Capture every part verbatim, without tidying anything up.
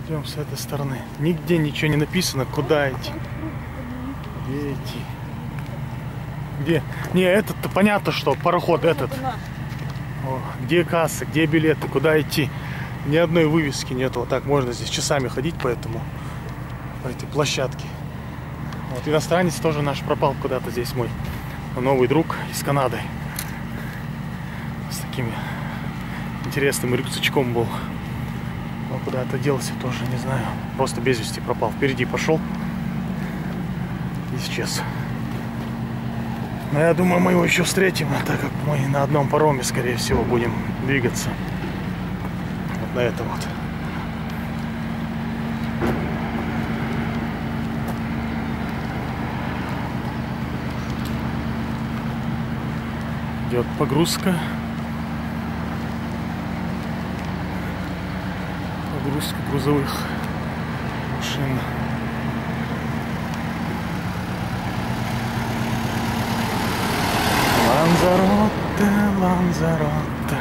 Идем с этой стороны. Нигде ничего не написано, куда идти. Где идти? Где? Не, этот-то понятно, что пароход этот. О, где кассы, где билеты, куда идти? Ни одной вывески нету. Вот так можно здесь часами ходить по этому, по этой площадке. Вот иностранец тоже наш пропал куда-то здесь, мой новый друг из Канады. С такими интересным рюкзачком был. Но куда это делся, тоже не знаю. Просто без вести пропал. Впереди пошел и исчез. Но я думаю, мы его еще встретим, так как мы на одном пароме, скорее всего, будем двигаться. Вот на это вот. Идет погрузка. Погрузка грузовых машин. Ланзароте, Ланзароте.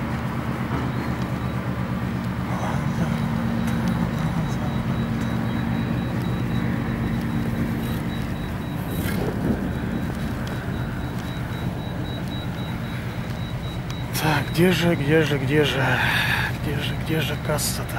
Так, где же, где же, где же, где же, где же касса-то?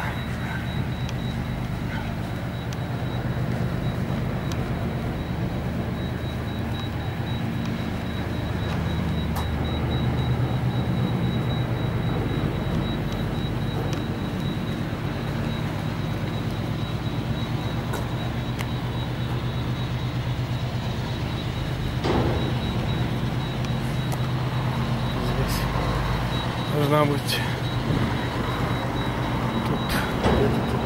Должна быть тут, где-то тут.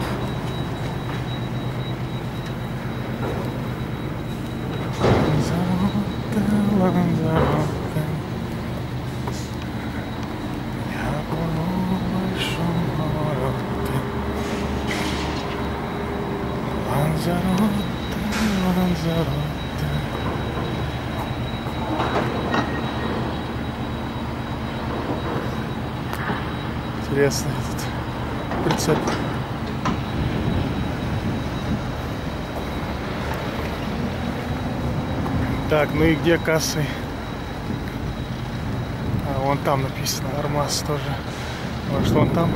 Ланзароте, Ланзароте. Я плыву в большом городе. Ланзароте, Ланзароте. Интересный этот прицеп. Так, ну и где кассы? А, вон там написано Армаз тоже. Может, вон там?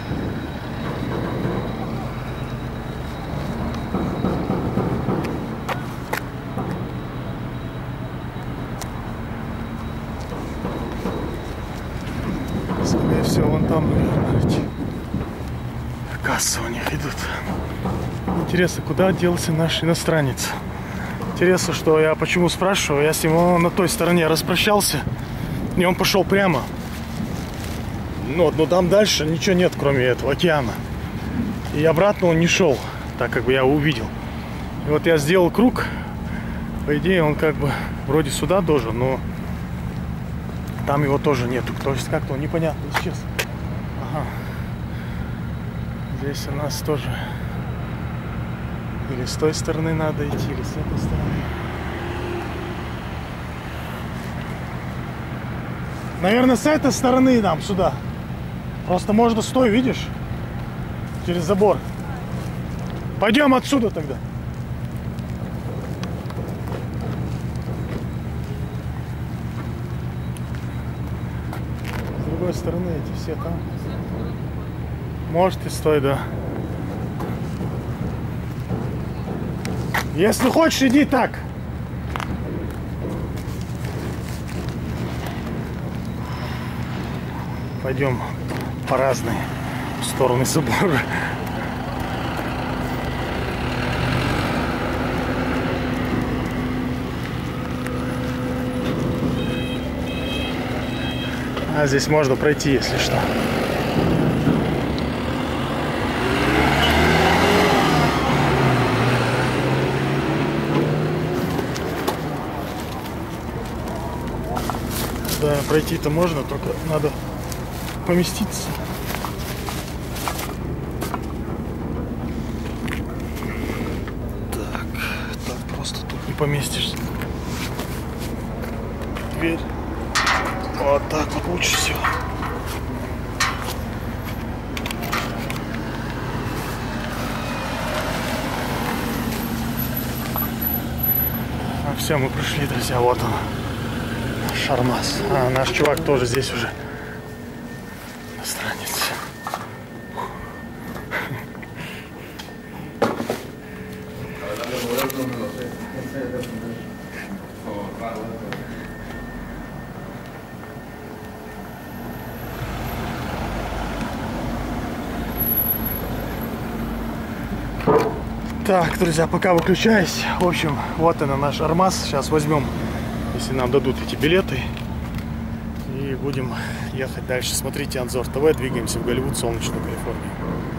Скорее всего, вон там, наверное, эти кассы у них идут. Интересно, куда делся наш иностранец? Интересно, что я почему спрашиваю. Я с ним он на той стороне распрощался, и он пошел прямо. Ну, но там дальше ничего нет, кроме этого океана. И обратно он не шел, так как бы я увидел. И вот я сделал круг. По идее, он как бы вроде сюда должен, но там его тоже нету. То есть как-то он непонятно исчез. Ага. Здесь у нас тоже или с той стороны надо идти, или с этой стороны. Наверное, с этой стороны нам сюда. Просто можно с той, видишь? Через забор. Пойдем отсюда тогда. С другой стороны эти все там. Может и стой, да. Если хочешь, иди так. Пойдем по разные стороны собора. А здесь можно пройти, если что. Да, пройти-то можно, только надо поместиться. Так, так просто тут не поместишься. Дверь. Вот так вот лучше всего. все, мы прошли, друзья, вот он. Шармаз. А, наш чувак тоже здесь уже. Иностранец. Так, друзья, пока выключаюсь. В общем, вот она наш Армаз. Сейчас возьмем, если нам дадут эти билеты. И будем ехать дальше. Смотрите Анзор ТВ. Двигаемся в Голливуд, солнечную Калифорнию.